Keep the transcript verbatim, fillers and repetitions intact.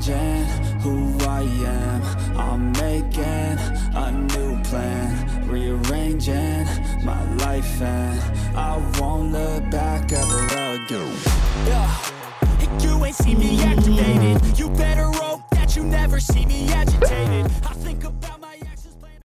changing who I am. I'm making a new plan, rearranging my life, and I won't look back ever again. Yeah. You ain't see me activated. You better hope that you never see me agitated.